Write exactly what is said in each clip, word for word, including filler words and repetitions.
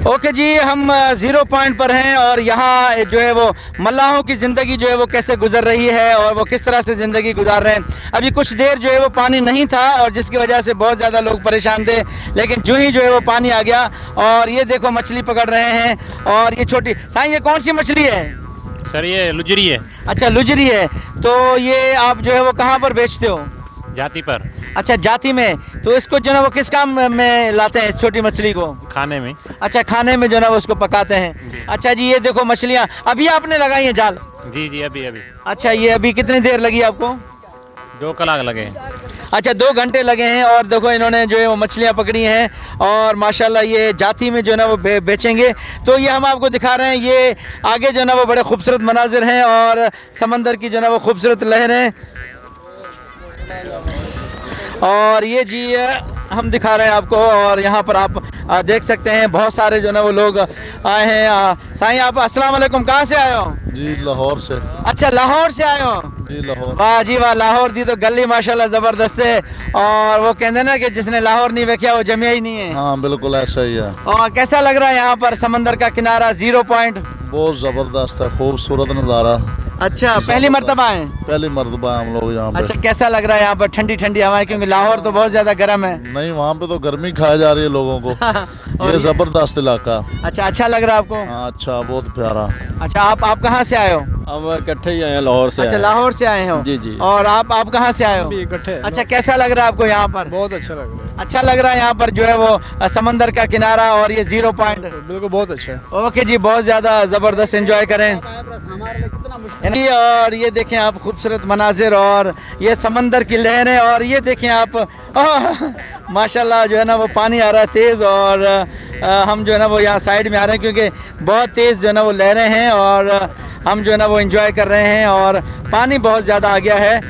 Okay जी, हम zero point पर हैं और यहाँ जो है वो मल्लाहों की ज़िंदगी जो है वो कैसे गुजर रही है और वो किस तरह से ज़िंदगी गुजार रहे हैं। अभी कुछ देर जो है वो पानी नहीं था और जिसकी वजह से बहुत ज़्यादा लोग परेशान थे, लेकिन जो ही जो है वो पानी आ गया और ये देखो मछली पकड़ रहे हैं। और ये छोटी साईं, ये कौन सी मछली है? सर ये लुजरी है। अच्छा, लुजरी है। तो ये आप जो है वो कहाँ पर बेचते हो? जाति पर। अच्छा, जाति में। तो इसको जो है वो किस काम में लाते हैं, इस छोटी मछली को? खाने में। अच्छा, खाने में जो है वो उसको पकाते हैं। अच्छा जी, ये देखो मछलियाँ अभी आपने लगाई हैं जाल? जी जी, अभी अभी। अच्छा, ये अभी कितनी देर लगी आपको? दो कलाक लगे। अच्छा, दो घंटे लगे हैं। और देखो इन्होंने जो है वो मछलियाँ पकड़ी हैं और माशाल्लाह ये जाति में जो है ना वो बे, बेचेंगे। तो ये हम आपको दिखा रहे हैं, ये आगे जो है ना वो बड़े खूबसूरत मनाजिर हैं और समंदर की जो है ना वो खूबसूरत लहरें। और ये जी हम दिखा रहे हैं आपको और यहाँ पर आप देख सकते हैं बहुत सारे जो ना वो लोग आए हैं। साईं, आप अस्सलाम वालेकुम, कहाँ से आए हो? जी लाहौर से। अच्छा, लाहौर से आए हो? जी लाहौर। वाह जी वाह, लाहौर दी तो गली माशाल्लाह ज़बरदस्त है। और वो कहते ना कि जिसने लाहौर नहीं देखा वो जमिया ही नहीं है। हाँ बिल्कुल ऐसा ही है। और कैसा लग रहा है यहाँ पर समंदर का किनारा, ज़ीरो पॉइंट? बहुत ज़बरदस्त है, खूबसूरत नज़ारा। अच्छा, पहली मर्तबा है? पहली मरतबा हम लोग यहाँ पे। अच्छा, कैसा लग रहा है यहाँ पर? ठंडी ठंडी हवाएं, क्योंकि लाहौर तो बहुत ज़्यादा गर्म है। नहीं, वहाँ पे तो गर्मी खाई जा रही है लोगों को। ये ज़बरदस्त इलाका। अच्छा, अच्छा लग रहा है आपको? हाँ अच्छा, बहुत प्यारा। अच्छा, आप आप कहाँ से आए हो? हम इकट्ठे ही आए हैं, लाहौर से। अच्छा, लाहौर से आए हो? जी जी। और आप आप कहाँ से आए हो? इकट्ठे। अच्छा, कैसा लग रहा है आपको यहाँ पर? बहुत अच्छा लग रहा है। अच्छा लग रहा है यहाँ पर जो है वो समंदर का किनारा और ये ज़ीरो पॉइंट? बिल्कुल बहुत अच्छा है। ओके जी, बहुत ज़्यादा ज़बरदस्त एंजॉय करें। और ये देखें आप खूबसूरत मनाजिर और ये समंदर की लहरें। और ये देखें आप माशाल्लाह जो है ना वो पानी आ रहा है तेज़। और आ, हम जो है ना वो यहाँ साइड में आ रहे हैं क्योंकि बहुत तेज़ जो है ना वो लहरें हैं और हम जो है ना वो एंजॉय कर रहे हैं और पानी बहुत ज़्यादा आ गया है।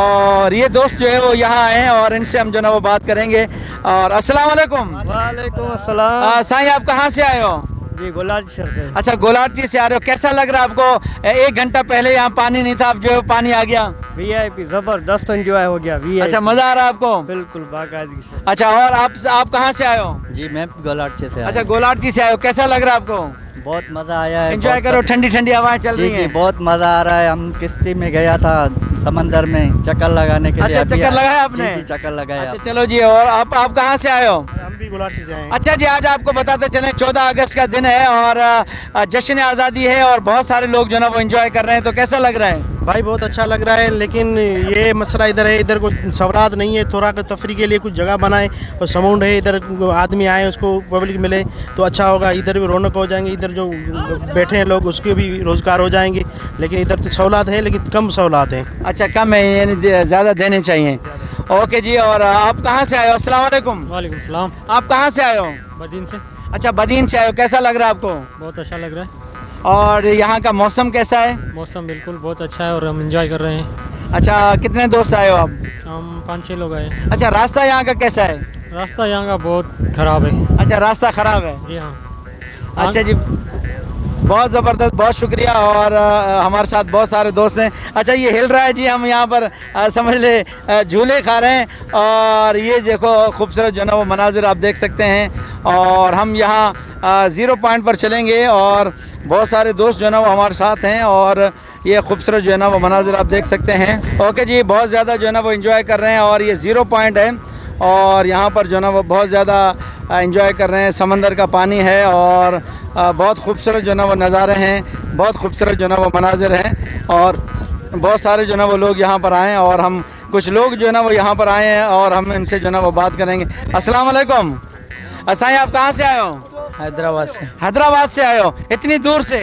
और ये दोस्त जो है वो यहाँ आए हैं और इनसे हम जो है ना वो बात करेंगे। और अस्सलाम वालेकुम। वालेकुम अस्सलाम। साईं, आप कहाँ से आए हो? जी गोलार्ची से। अच्छा, गोलार्ची से आ रहे हो। कैसा लग रहा है आपको? एक घंटा पहले यहाँ पानी नहीं था, अब जो है पानी आ गया। वीआईपी जबरदस्त एंजॉय हो गया। वीआईपी। अच्छा, मजा आ रहा है आपको? बिल्कुल बाकायदगी से। अच्छा, और आप आप कहाँ से आए हो? जी मैं गोलार्ची से। अच्छा, गोलार्ची से आए हो। कैसा लग रहा है आपको? बहुत मजा आया है। एंजॉय करो, ठंडी ठंडी हवाएं चल रही हैं। बहुत मजा आ रहा है। हम किश्ती में गया था समंदर में चक्कर लगाने के लिए। अच्छा, चक्कर लगाया आपने? जी, चक्कर लगाया। अच्छा चलो जी। और आप आप कहाँ से आए हो? हम भी गोलार्ची से आए हैं। अच्छा जी, आज आपको बताते चलें चौदह अगस्त का दिन है और जश्न आज़ादी है और बहुत सारे लोग जो ना वो एंजॉय कर रहे हैं। तो कैसा लग रहा है? भाई बहुत अच्छा लग रहा है, लेकिन ये मसला इधर है, इधर कोई सवरात नहीं है। थोड़ा तफरी के लिए कुछ जगह बनाए और समुंड है, इधर आदमी आए उसको पब्लिक मिले तो अच्छा होगा। इधर भी रौनक हो जाएंगे, इधर जो बैठे हैं लोग उसके भी रोज़गार हो जाएंगे। लेकिन इधर तो सहूलत है लेकिन कम सहूलत है। अच्छा, कम है, यानी ज़्यादा देने चाहिए। ओके जी। और आप कहाँ से आए हो? अस्सलाम वालेकुम। वालेकुम सलाम। आप कहाँ से आए हो? बदीन से। अच्छा, बदीन से आए हो। कैसा लग रहा है आपको? बहुत अच्छा लग रहा है। और यहाँ का मौसम कैसा है? मौसम बिल्कुल बहुत अच्छा है और हम एंजॉय कर रहे हैं। अच्छा, कितने दोस्त आए हो आप? हम पाँच छः लोग आए। अच्छा, रास्ता यहाँ का कैसा है? रास्ता यहाँ का बहुत ख़राब है। अच्छा, रास्ता ख़राब है? जी हाँ। अच्छा जी, बहुत ज़बरदस्त, बहुत शुक्रिया। और आ, हमारे साथ बहुत सारे दोस्त हैं। अच्छा, ये हिल रहा है जी, हम यहाँ पर आ, समझ ले झूले खा रहे हैं। और ये देखो खूबसूरत जो है ना वो मनाजिर आप देख सकते हैं। और हम यहाँ ज़ीरो पॉइंट पर चलेंगे और बहुत सारे दोस्त जो है ना वो हमारे साथ हैं और ये खूबसूरत जो है ना वो मनाजिर आप देख सकते हैं। ओके जी, बहुत ज़्यादा जो है ना वो एंजॉय कर रहे हैं और ये ज़ीरो पॉइंट है और यहाँ पर जो है ना वो बहुत ज़्यादा एंजॉय कर रहे हैं। समंदर का पानी है और बहुत खूबसूरत जो है ना वो नज़ारे हैं, बहुत खूबसूरत जो है ना वो मनाजिर हैं। और बहुत सारे जो है ना वो लोग यहाँ पर आए हैं और हम कुछ लोग जो है ना वो यहाँ पर आए हैं और हम इनसे जो है ना वो बात करेंगे। अस्सलाम वालेकुम। साईं, आप कहाँ से आए हो? हैदराबाद से। हैदराबाद से आए हो, इतनी दूर से?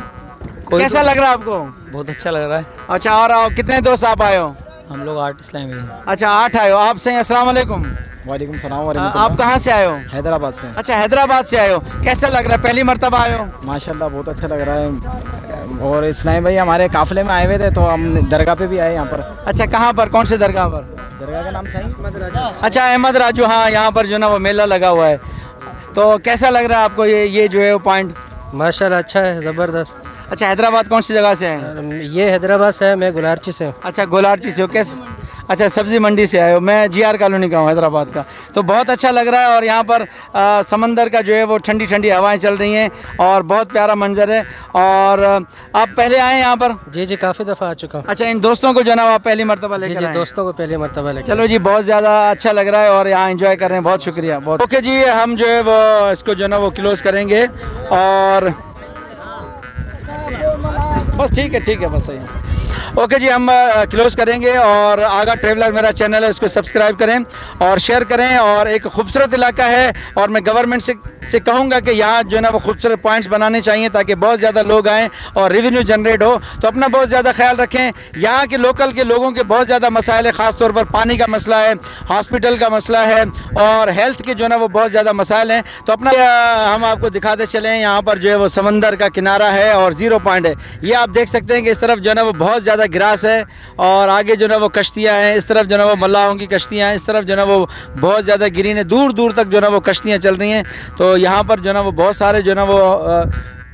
कैसा लग रहा है आपको? बहुत अच्छा लग रहा है। अच्छा, और कितने दोस्त आप आए हो? हम लोग आठ इस्लामी हैं। अच्छा, आठ आए हो आप। सही, अस्सलाम वालेकुम। वालेकुम सलाम। आप कहाँ से आए हो? हैदराबाद से। अच्छा, हैदराबाद से आए हो। कैसा लग रहा है? पहली मर्तबा आए हो? माशाल्लाह बहुत अच्छा लग रहा है। और इस्लामी भाई हमारे काफिले में आए हुए थे तो हम दरगाह पे भी आए यहाँ पर। अच्छा, कहाँ पर? कौन से दरगाह पर? दरगाह का नाम सही? अच्छा, अहमद राजू। हाँ, यहाँ पर जो ना वो मेला लगा हुआ है। तो कैसा लग रहा है आपको ये ये जो है वो पॉइंट? माशाल्लाह अच्छा है, ज़बरदस्त। अच्छा, हैदराबाद कौन सी जगह से हैं? ये हैदराबाद से है, मैं गोलार्ची से हूँ। अच्छा, गोलार्ची से हो। कैसे अच्छा, सब्ज़ी मंडी से आए हो। मैं जी आर कॉलोनी का हूँ, हैदराबाद का। तो बहुत अच्छा लग रहा है और यहाँ पर आ, समंदर का जो है वो ठंडी ठंडी हवाएं चल रही हैं और बहुत प्यारा मंजर है। और आप पहले आए यहाँ पर? जी जी, काफ़ी दफ़ा आ चुका हूँ। अच्छा, इन दोस्तों को जो ना आप पहली मरतबा जी लेकर जी, आए? दोस्तों को पहली मरतबा लेकर। चलो जी, बहुत ज़्यादा अच्छा लग रहा है और यहाँ एंजॉय कर रहे हैं। बहुत शुक्रिया। बहुत ओके जी, हम जो है वो इसको जो ना वो क्लोज़ करेंगे और बस ठीक है, ठीक है, बस सही है। ओके जी, हम क्लोज़ करेंगे और आगा ट्रेवलर मेरा चैनल है, उसको सब्सक्राइब करें और शेयर करें। और एक खूबसूरत इलाका है और मैं गवर्नमेंट से से कहूँगा कि यहाँ जो है ना वो खूबसूरत पॉइंट्स बनाने चाहिए ताकि बहुत ज़्यादा लोग आएँ और रेवेन्यू जनरेट हो। तो अपना बहुत ज़्यादा ख्याल रखें। यहाँ के लोकल के लोगों के बहुत ज़्यादा मसाइल है, ख़ास तौर पर पानी का मसला है, हॉस्पिटल का मसला है और हेल्थ के जो है ना वो बहुत ज़्यादा मसाइल हैं। तो अपना हम आपको दिखाते चलें। यहाँ पर जो है वो समंदर का किनारा है और ज़ीरो पॉइंट है। ये आप देख सकते हैं कि इस तरफ जो है ना वो बहुत ज़्यादा ग्रास है और आगे जो है ना वो कश्तियाँ हैं, इस तरफ जो है ना वो मल्लाहों की कश्तियाँ हैं, इस तरफ जो है ना वो बहुत ज़्यादा ग्रीन है, दूर दूर तक जो है ना वो कश्तियाँ चल रही हैं। तो यहाँ पर जो है ना वो बहुत सारे जो है ना वो आ,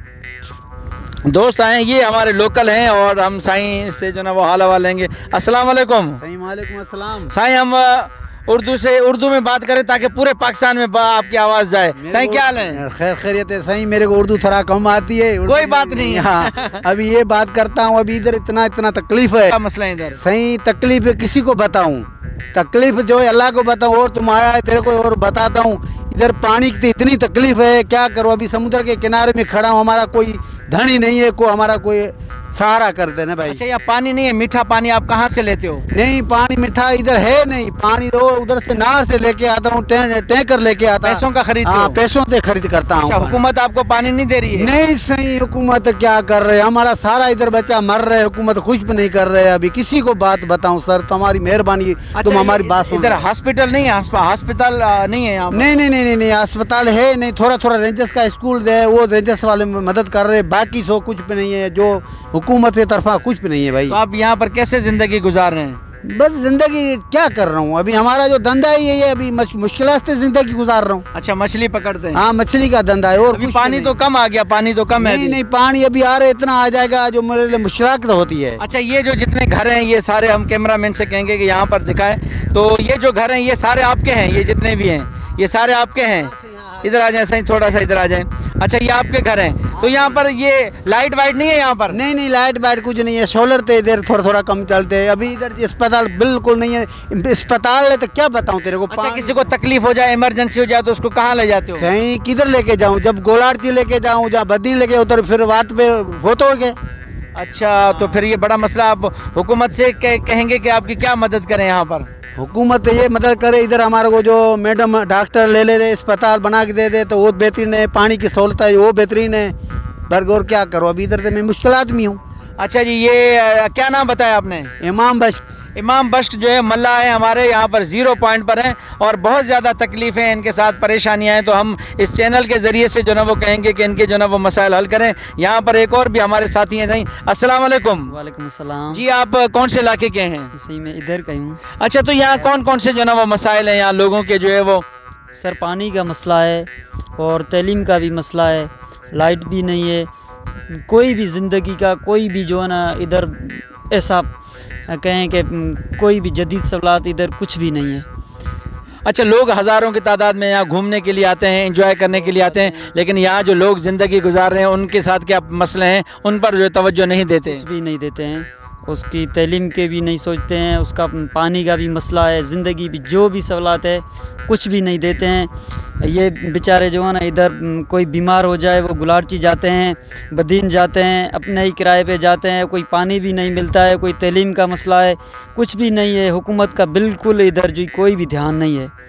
दोस्त आए, ये हमारे लोकल हैं और हम साईं से जो है ना वो हाल हवा लेंगे। अस्सलाम वालेकुम। वालेकुम अस्सलाम। साईं, हम उर्दू से उर्दू में बात करें ताकि पूरे पाकिस्तान में आपकी आवाज़ जाए। साईं क्या हाल है? खैर खैरियत है साईं, मेरे को उर्दू थोड़ा कम आती है। कोई बात नहीं है। हाँ, अभी ये बात करता हूँ। अभी इधर इतना इतना तकलीफ है। क्या मसला है इधर? सही तकलीफ है, किसी को बताऊँ? तकलीफ जो है अल्लाह को बताऊँ और तुम आया है तेरे को और बताता हूँ। इधर पानी की इतनी तकलीफ है, क्या करूँ। अभी समुद्र के किनारे में खड़ा हूँ, हमारा कोई धन ही नहीं है, को हमारा कोई सहारा कर देना भाई। अच्छा, यहाँ पानी नहीं है, मीठा पानी आप कहाँ से लेते हो? नहीं, पानी मीठा इधर है नहीं। पानी तो उधर से नहर से लेके आता हूँ, टैंकर लेके आता। पैसों का खरीदते हो? हाँ, पैसों से खरीद करता हूँ। अच्छा, हुकूमत आपको पानी नहीं दे रही है? नहीं सही, हुकूमत क्या कर रहे, हमारा सारा इधर बच्चा मर रहे, हुकूमत कुछ भी नहीं कर रहे। अभी किसी को बात बताऊं सर, तुम्हारी मेहरबानी, तुम हमारी बात सुनो। इधर हॉस्पिटल नहीं है? हॉस्पिटल नहीं है यहाँ? नहीं नहीं नहीं नहीं, अस्पताल है नहीं। थोड़ा थोड़ा रेंजर्स का स्कूल है, वो रेंजर्स वाले मदद कर रहे, बाकी सो कुछ भी नहीं है। जो हुकूमत की तरफा कुछ भी नहीं है भाई। तो आप यहाँ पर कैसे जिंदगी गुजार रहे हैं? बस जिंदगी क्या कर रहा हूँ, अभी हमारा जो धंधा है ये अभी मुश्किल से जिंदगी गुजार रहा हूँ। अच्छा, मछली पकड़ते हैं? हाँ, मछली का धंधा है। और अभी पानी तो कम आ गया? पानी तो कम है? नहीं नहीं, पानी अभी आ रहा है, इतना आ जाएगा जो मेरे मुश्किलात होती है। अच्छा, ये जो जितने घर हैं ये सारे, हम कैमरामैन से कहेंगे कि यहाँ पर दिखाए, तो ये जो घर हैं ये सारे आपके हैं? ये जितने भी हैं ये सारे आपके हैं? इधर आ जाए सही, थोड़ा सा इधर आ जाए। अच्छा, ये आपके घर हैं। तो यहाँ पर ये लाइट वाइट नहीं है यहाँ पर? नहीं नहीं, लाइट वाइट कुछ नहीं है। सोलर तो इधर थोड़ा थोड़ा कम चलते हैं। अभी इधर अस्पताल बिल्कुल नहीं है। अस्पताल है तो क्या बताऊँ तेरे को। अच्छा, किसी को तकलीफ हो जाए, इमरजेंसी हो जाए तो उसको कहाँ ले जाते हो? सही, किधर लेके जाऊँ? जब गोलारती लेके जाऊँ, जहाँ बद्दी लेके, उधर फिर बात पे फोटो के। अच्छा, तो फिर ये बड़ा मसला। आप हुकूमत से कहेंगे कि आपकी क्या मदद करें यहाँ पर? हुकूमत ये मदद करे, इधर हमारे को जो मैडम डॉक्टर ले ले दे, अस्पताल बना के दे दे तो वो बेहतरीन है। पानी की सहूलत है वो बेहतरीन है। बर्ग और क्या करो, अभी इधर तो मैं मुश्किलात में हूँ। अच्छा जी, ये क्या नाम बताया आपने? इमाम बख्श। इमाम बख्श जो है मल्ला है हमारे यहाँ पर, ज़ीरो पॉइंट पर हैं और बहुत ज़्यादा तकलीफ़ें हैं, इनके साथ परेशानियाँ हैं। तो हम इस चैनल के ज़रिए से जो ना वो कहेंगे कि इनके जो ना वो मसाइल हल करें। यहाँ पर एक और भी हमारे साथी हैं। सही, अस्सलाम वालेकुम। वालेकुम अस्सलाम जी, आप कौन से इलाके के हैं? सही, मैं इधर का ही हूँ। अच्छा, तो यहाँ कौन कौन से जो ना वो मसाइल हैं यहाँ लोगों के जो है वो? सर, पानी का मसला है और तालीम का भी मसला है, लाइट भी नहीं है, कोई भी ज़िंदगी का कोई भी जो है ना इधर ऐसा कहें कि कोई भी जदीद सहूलत इधर कुछ भी नहीं है। अच्छा, लोग हज़ारों की तादाद में यहाँ घूमने के लिए आते हैं, एंजॉय करने के लिए आते हैं, लेकिन यहाँ जो लोग ज़िंदगी गुजार रहे हैं उनके साथ क्या मसले हैं, उन पर जो तवज्जो नहीं देते? कुछ भी नहीं देते हैं, उसकी तालीम के भी नहीं सोचते हैं, उसका पानी का भी मसला है, ज़िंदगी भी जो भी सहूलत है कुछ भी नहीं देते हैं। ये बेचारे जो है ना इधर कोई बीमार हो जाए वो गुलारची जाते हैं, बदीन जाते हैं, अपने ही किराए पे जाते हैं, कोई पानी भी नहीं मिलता है, कोई तालीम का मसला है, कुछ भी नहीं है। हुकूमत का बिल्कुल इधर जो कोई भी ध्यान नहीं है।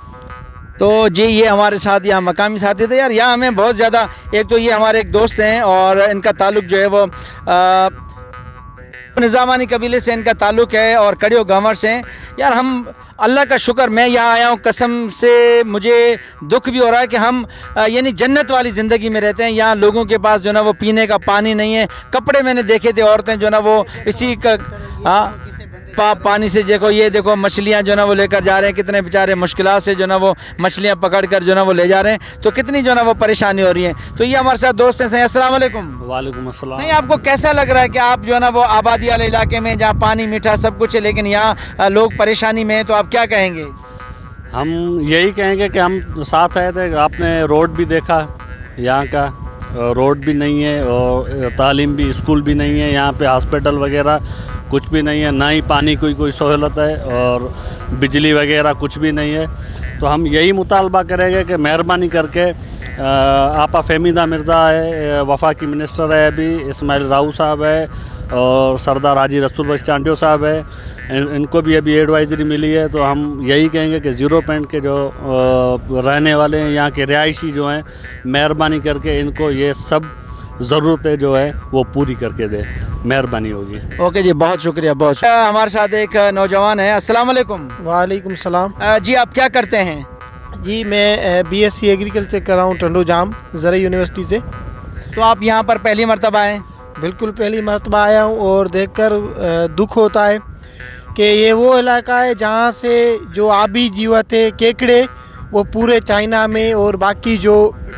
तो जी, ये हमारे साथ यहाँ मकामी साथी थे यार। यहाँ हमें बहुत ज़्यादा, एक तो ये हमारे एक दोस्त हैं और इनका ताल्लुक़ जो है वो आ, निज़ामानी कबीले से इनका ताल्लुक़ है और कड़ियो गांवर से हैं। यार हम अल्लाह का शुक्र, मैं यहाँ आया हूँ, कसम से मुझे दुख भी हो रहा है कि हम यानी जन्नत वाली ज़िंदगी में रहते हैं। यहाँ लोगों के पास जो ना वो पीने का पानी नहीं है, कपड़े मैंने देखे थे, औरतें जो ना वो इसी का, हाँ पा, पानी से देखो, ये देखो मछलियाँ जो ना वो लेकर जा रहे हैं, कितने बेचारे मुश्किलात से जो ना वो मछलियाँ पकड़ कर जो ना वो ले जा रहे हैं, तो कितनी जो ना वो परेशानी हो रही है। तो ये हमारे साथ दोस्त हैं। सही, अस्सलाम वालेकुम। वालेकुम अस्सलाम। सही, आपको कैसा लग रहा है कि आप जो है ना वो आबादी वाले इलाके में जहाँ पानी मीठा सब कुछ है, लेकिन यहाँ लोग परेशानी में हैं, तो आप क्या कहेंगे? हम यही कहेंगे कि हम साथ आए थे। आपने रोड भी देखा, यहाँ का रोड भी नहीं है और तालीम भी, स्कूल भी नहीं है, यहाँ पे हॉस्पिटल वगैरह कुछ भी नहीं है, ना ही पानी की कोई सहूलत है और बिजली वगैरह कुछ भी नहीं है। तो हम यही मुतालबा करेंगे कि मेहरबानी करके आपा फहमीदा मिर्ज़ा है, वफाकी मिनिस्टर है अभी, इस्माइल राऊ साहब है और सरदार हाजी रसूल बख्श चांडियो साहब है, इन, इनको भी अभी एडवाइज़री मिली है। तो हम यही कहेंगे कि ज़ीरो पॉइंट के जो रहने वाले हैं, यहाँ के रिहायशी जो हैं, मेहरबानी करके इनको ये सब ज़रूरतें जो है वो पूरी करके दे, मेहरबानी होगी। ओके जी, बहुत शुक्रिया, बहुत शुक्रिया। हमारे साथ एक नौजवान है। अस्सलाम वालेकुम। वालेकुम सलाम। जी, आप क्या करते हैं? जी, मैं बीएससी एग्रीकल्चर कर रहा हूँ टंडो जाम ज़रा यूनिवर्सिटी से। तो आप यहाँ पर पहली मरतबा आए? बिल्कुल पहली मरतबा आया हूँ और देखकर दुख होता है कि ये वो इलाका है जहाँ से जो आबी जीवत है, केकड़े, वो पूरे चाइना में और बाकी जो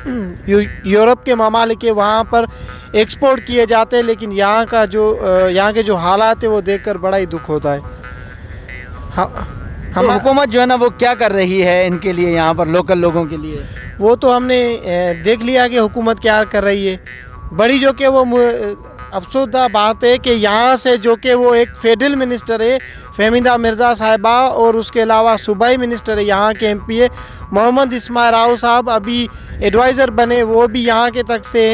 यूरोप के ममालिक है वहाँ पर एक्सपोर्ट किए जाते हैं, लेकिन यहाँ का जो यहाँ के जो हालात है वो देखकर बड़ा ही दुख होता है। हाँ, हम तो हुकूमत जो है ना वो क्या कर रही है इनके लिए, यहाँ पर लोकल लोगों के लिए? वो तो हमने देख लिया कि हुकूमत क्या कर रही है। बड़ी जो कि वो अफसोसदा बात है कि यहाँ से जो कि वो एक फेडरल मिनिस्टर है फहमीदा मिर्ज़ा साहिबा और उसके अलावा सूबाई मिनिस्टर है यहाँ के एमपी है मोहम्मद इस्माइल राव साहब, अभी एडवाइज़र बने, वो भी यहाँ के तक से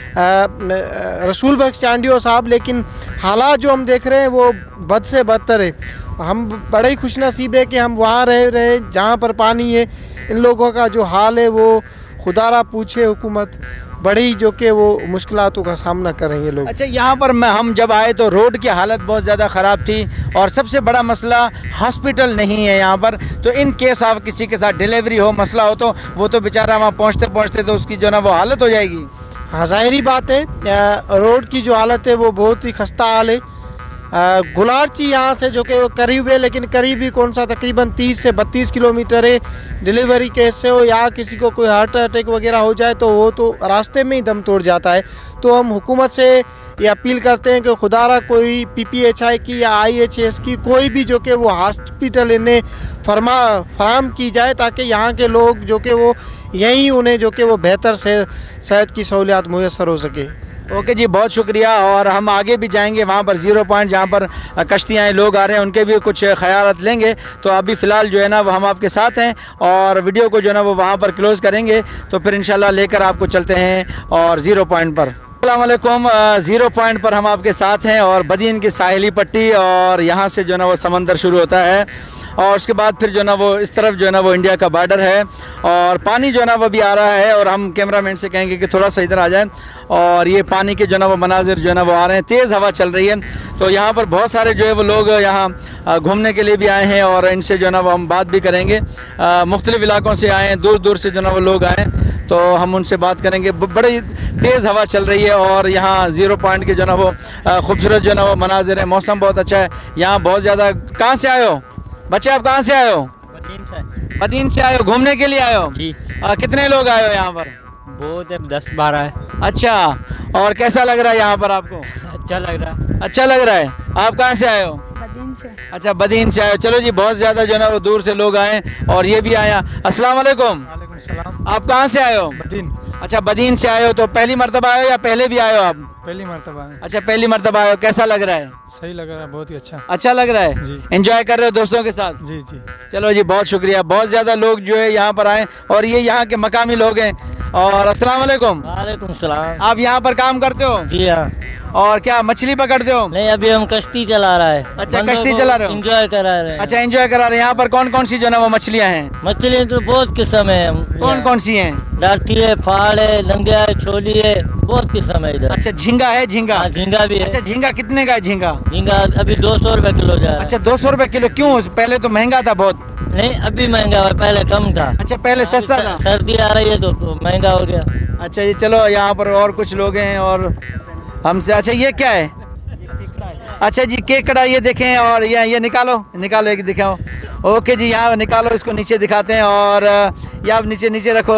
हैं रसूल बख्श चांडियो साहब। लेकिन हालात जो हम देख रहे हैं वो बद से बदतर है। हम बड़े ही खुशनसीब है कि हम वहाँ रह रहे जहाँ पर पानी है। इन लोगों का जो हाल है वो खुदारा पूछे हुकूमत, बड़ी जो कि वो मुश्किलातों का सामना करेंगे लोग। अच्छा, यहाँ पर मैं हम जब आए तो रोड की हालत बहुत ज़्यादा ख़राब थी और सबसे बड़ा मसला हॉस्पिटल नहीं है यहाँ पर। तो इन केस आप किसी के साथ डिलीवरी हो, मसला हो, तो वो तो बेचारा वहाँ पहुँचते पहुँचते तो उसकी जो ना वो हालत हो जाएगी। हाँ, ज़ाहिरी बात है, रोड की जो हालत है वो बहुत ही खस्ता हाल है। गुलारची यहाँ से जो कि वो करीब है, लेकिन करीब ही कौन सा, तकरीबन तीस से बत्तीस किलोमीटर है। डिलीवरी केस से हो या किसी को कोई हार्ट अटैक वगैरह हो जाए तो वो तो रास्ते में ही दम तोड़ जाता है। तो हम हुकूमत से ये अपील करते हैं कि खुदारा कोई पीपीएचआई की या आईएचएस की कोई भी जो कि वो हॉस्पिटल इन्हें फरमा फराम की जाए, ताकि यहाँ के लोग जो कि वो यहीं उन्हें जो कि वो बेहतर से सेहत की सहूलियात मुयसर हो सके। ओके जी, बहुत शुक्रिया। और हम आगे भी जाएंगे वहाँ पर ज़ीरो पॉइंट जहाँ पर कश्तियाँ लोग आ रहे हैं, उनके भी कुछ ख्यालात लेंगे। तो अभी फ़िलहाल जो है ना वो हम आपके साथ हैं और वीडियो को जो है ना वो वहाँ पर क्लोज़ करेंगे, तो फिर इंशाल्लाह लेकर आपको चलते हैं और ज़ीरो पॉइंट पर। अस्सलाम वालेकुम। ज़ीरो पॉइंट पर हम आपके साथ हैं और बदीन की साहिली पट्टी, और यहाँ से जो है ना वो समंदर शुरू होता है और उसके बाद फिर जो है ना वो इस तरफ जो है ना वो इंडिया का बॉर्डर है और पानी जो है ना वो भी आ रहा है। और हम कैमरामैन से कहेंगे कि थोड़ा सा इधर आ जाए। और ये पानी के जो है ना वो मनाजिर जो है ना वो आ रहे हैं, तेज़ हवा चल रही है। तो यहाँ पर बहुत सारे जो है वो लोग यहाँ घूमने के लिए भी आए हैं और इनसे जो है ना वो हम बात भी करेंगे। मुख्तलिफ़ इलाकों से आए हैं, दूर दूर से जो है ना वो लोग आए, तो हम उनसे बात करेंगे। बड़ी तेज़ हवा चल रही है और यहाँ ज़ीरो पॉइंट के जो है ना वो खूबसूरत जो है ना वो मनाजिर है। मौसम बहुत अच्छा है यहाँ, बहुत ज़्यादा। कहाँ से आए हो बच्चे, आप कहाँ से आए हो? बदीन से। बदीन से आए हो, घूमने के लिए आए हो जी। आ, कितने लोग आए हो यहाँ पर? बहुत है, दस बारह है। अच्छा, और कैसा लग रहा है यहाँ पर आपको? अच्छा लग रहा है। अच्छा लग रहा है। आप कहाँ से आए हो? बदीन से। अच्छा, बदीन से आए हो। चलो जी, बहुत ज़्यादा जो है ना वो दूर से लोग आए और ये भी आया। अस्सलाम वालेकुम। वालेकुम सलाम। आप कहाँ से आए हो? बदीन। अच्छा, बदीन से आए हो। तो पहली मरतबा आए हो या पहले भी आए हो आप? पहली मरतबा है। अच्छा, पहली मरतबा आए हो। कैसा लग रहा है? सही लग रहा है, बहुत ही अच्छा। अच्छा लग रहा है जी। एंजॉय कर रहे हो दोस्तों के साथ? जी जी। चलो जी, बहुत शुक्रिया। बहुत ज़्यादा लोग जो है यहाँ पर आए और ये यहाँ के मकामी लोग हैं। और अस्सलाम वालेकुम। वालेकुम सलाम। आप यहाँ पर काम करते हो? जी हाँ। और क्या मछली पकड़ते हो? नहीं, अभी हम कश्ती चला रहा है। अच्छा, कश्ती चला रहे हो? एंजॉय करा रहे हैं। अच्छा, एंजॉय करा रहे हैं। यहाँ पर कौन कौन सी जो ना वो मछलियाँ हैं? मछलियाँ तो बहुत किस्म है। कौन कौन सी हैं? डाटी है, फाड़ है, लंगिया है, छोली है, बहुत किस्म है इधर। अच्छा, झींगा है? झींगा? हाँ, झींगा भी है। अच्छा, झींगा कितने का है झींगा? झींगा अभी दो सौ रुपए किलो जा रहा है। अच्छा, दो सौ रुपए किलो। क्यों? पहले तो महंगा था बहुत। नहीं, अभी महंगा है, पहले कम था। अच्छा, पहले सस्ता था। सर्दी आ रही है तो, तो महंगा हो गया। अच्छा, ये चलो यहाँ पर और कुछ लोग हैं और हमसे। अच्छा, ये क्या है? अच्छा जी केकड़ा ये देखें और ये ये निकालो निकालो एक दिखाओ। ओके जी यहाँ निकालो, इसको नीचे दिखाते हैं और ये आप नीचे नीचे रखो।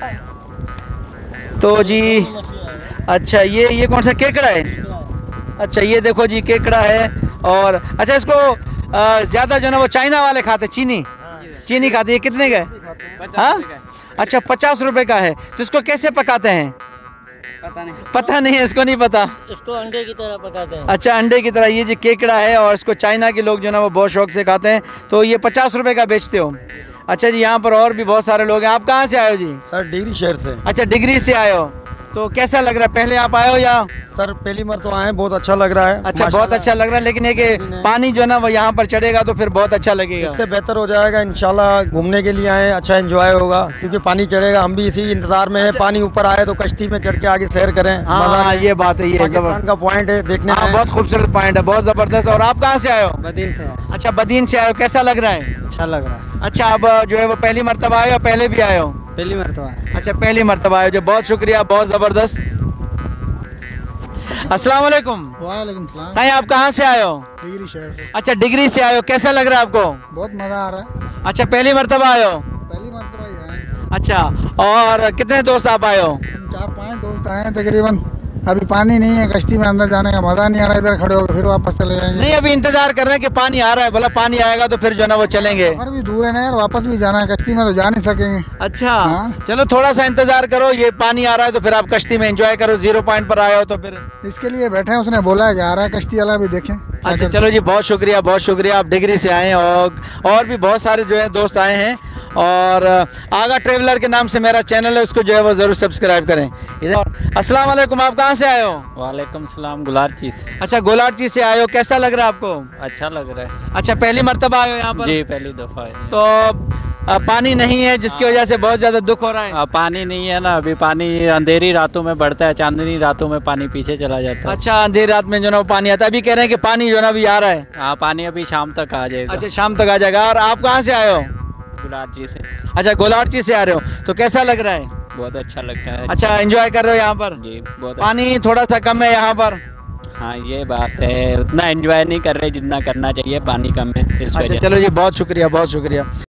तो जी अच्छा ये ये कौन सा केकड़ा है? अच्छा ये देखो जी केकड़ा है। और अच्छा इसको ज़्यादा जो है ना वो चाइना वाले खाते, चीनी चीनी खाते। ये कितने का है? हाँ अच्छा पचास रुपए का है। तो इसको कैसे पकाते हैं? पता नहीं पता नहीं है, इसको नहीं पता। इसको अंडे की तरह पकाते हैं। अच्छा अंडे की तरह। ये जो केकड़ा है और इसको चाइना के लोग जो ना वो बहुत शौक से खाते हैं। तो ये पचास रुपए का बेचते हो? अच्छा जी यहाँ पर और भी बहुत सारे लोग हैं। आप कहाँ से आए हो जी? सर डिग्री शहर से। अच्छा डिग्री से आए हो, तो कैसा लग रहा है? पहले आप आए हो या? सर पहली बार तो आए, बहुत अच्छा लग रहा है। अच्छा बहुत अच्छा लग रहा है, लेकिन एक पानी जो ना वो यहाँ पर चढ़ेगा तो फिर बहुत अच्छा लगेगा। इससे बेहतर हो जाएगा इंशाल्लाह। घूमने के लिए आए, अच्छा एंजॉय होगा क्योंकि पानी चढ़ेगा। हम भी इसी इंतजार में है, पानी ऊपर आए तो कश्ती में चढ़ के आगे सैर करें। हाँ ये बात है, ये पाकिस्तान का पॉइंट है देखने में। बहुत खूबसूरत पॉइंट है, बहुत जबरदस्त। और आप कहाँ से आए हो? बदीन से। अच्छा बदीन से आए हो, कैसा लग रहा है? अच्छा लग रहा है। अच्छा अब जो है वो पहली मरतबा आए हो, पहले भी आए हो? पहली मरतबा है। अच्छा पहली मरतबा आए हो, जो बहुत शुक्रिया, बहुत ज़बरदस्त। अस्सलाम वालेकुम। वालेकुम सलाम। साईं आप कहाँ से आए हो? डिग्री शहर से। अच्छा डिग्री से आए हो, कैसा लग रहा है आपको? बहुत मज़ा आ रहा है। अच्छा पहली मरतबा आए हो? पहली मरतबा ही आए। अच्छा और कितने दोस्त आप आए हो? चार पाँच दोस्त आए हैं तकरीबन। अभी पानी नहीं है, कश्ती में अंदर जाने का मज़ा नहीं आ रहा, इधर खड़े होकर फिर वापस चले जाएंगे। नहीं अभी इंतजार कर रहे हैं कि पानी आ रहा है, बोला पानी आएगा तो फिर जो ना वो चलेंगे। सफर भी दूर है ना यार, वापस भी जाना है, कश्ती में तो जा नहीं सकेंगे। अच्छा हाँ? चलो थोड़ा सा इंतजार करो, ये पानी आ रहा है तो फिर आप कश्ती में एंजॉय करो। जीरो पॉइंट पर आए हो तो फिर इसके लिए बैठे हैं, उसने बोला है कि आ रहा है कश्ती वाला भी देखें। अच्छा चलो जी बहुत शुक्रिया, बहुत शुक्रिया। आप डिग्री से आए हैं और और भी बहुत सारे जो है दोस्त आए हैं। और आगा ट्रेवलर के नाम से मेरा चैनल है, उसको जो है वो ज़रूर सब्सक्राइब करें। इधर अस्सलाम वालेकुम। आप कहाँ से आए हो? वालेकुम सलाम, गुलारची से। अच्छा गुलारची से आए हो, कैसा लग रहा है आपको? अच्छा लग रहा है। अच्छा पहली मर्तबा आए हो यहाँ पर? जी पहली दफ़ा है। तो आ, पानी नहीं है जिसकी वजह से बहुत ज़्यादा दुख हो रहा है। आ, पानी नहीं है ना अभी। पानी अंधेरी रातों में बढ़ता है, चांदनी रातों में पानी पीछे चला जाता है। अच्छा अंधेरी रात में जो ना वो पानी आता है। अभी कह रहे हैं कि पानी जो ना अभी आ रहा है। हाँ पानी अभी शाम तक आ जाएगा। अच्छा शाम तक आ जाएगा। और आप कहाँ से आए हो? गुलारची से। अच्छा गुलारची से आ रहे हो, तो कैसा लग रहा है? बहुत अच्छा लगता है। अच्छा एंजॉय कर रहे हो यहाँ पर? जी बहुत। पानी थोड़ा सा कम है यहाँ पर। हाँ ये बात है, उतना एंजॉय नहीं कर रहे जितना करना चाहिए, पानी कम है इस वजह। अच्छा चलो जी बहुत शुक्रिया, बहुत शुक्रिया।